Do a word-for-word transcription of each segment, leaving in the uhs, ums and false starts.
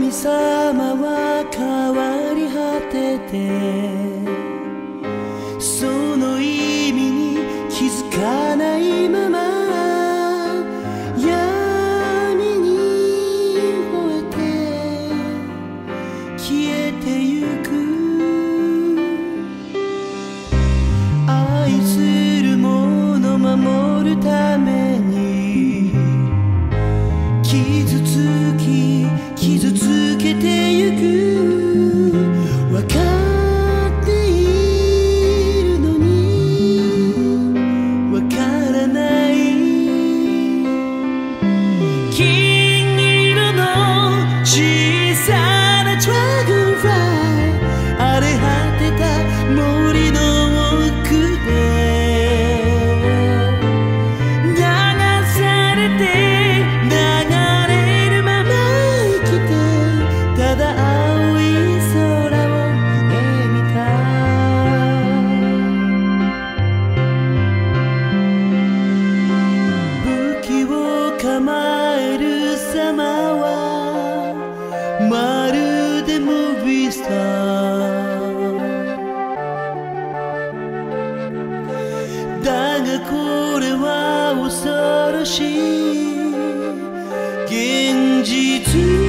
神様は変わり果てて、その意味に気づかないまま闇に吠えて消えてゆく。愛するもの守るために傷つき傷つけてゆく。わかっているのにわからない。金色の小さなドラゴンフライ、荒れ果てた森の奥で流されて流れるまま生きて、ただ青い空を夢見た。武器を構える様はまるでムービースターだが、これは恐ろしい現実。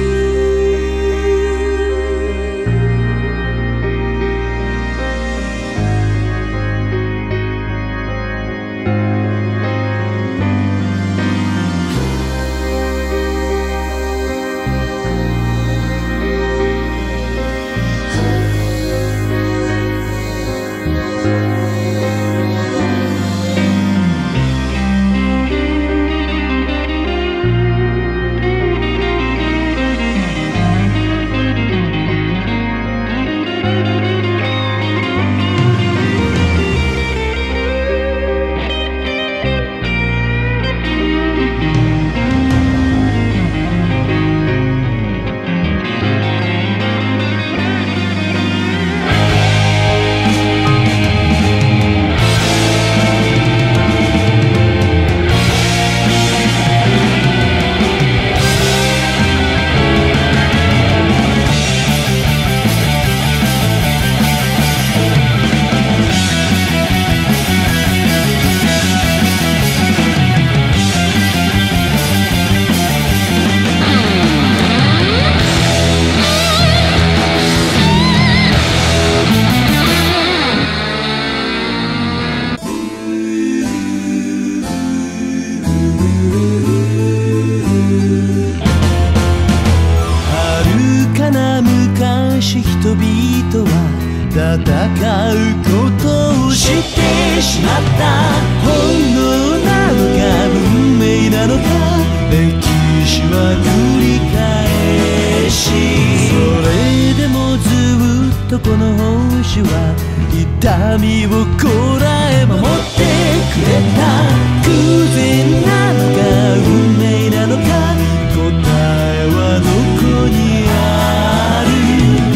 人々は戦うことをしてしまった。本能なのか運命なのか、歴史は繰り返し、それでもずっとこの星は痛みをこらえ守ってくれた。偶然なのか運命なのか、答えはどこにある。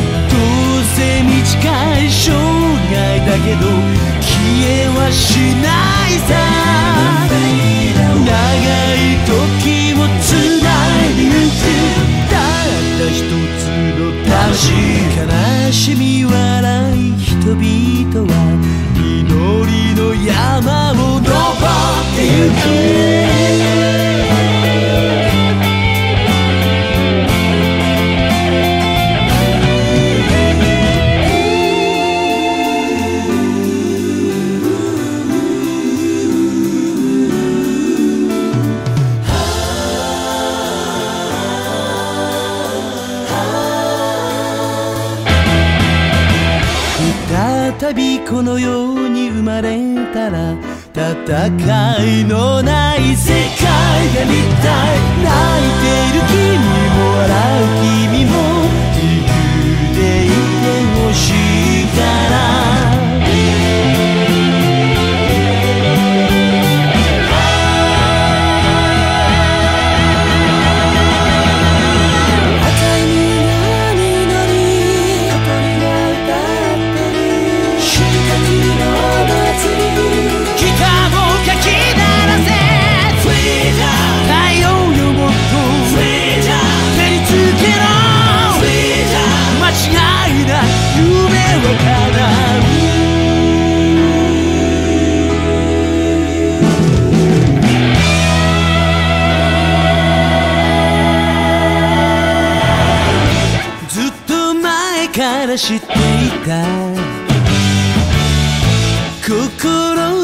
短い生涯だけど消えはしないさ。長い時をつないでゆく、たった一つの魂。悲しみ笑い人々は祈りの山を登ってゆく。再びこの世に生まれたら戦いのない世界が見たい。泣いている君も笑う君も自由でいてほしいから。太陽よもっと手につけろ。 前から知っていた心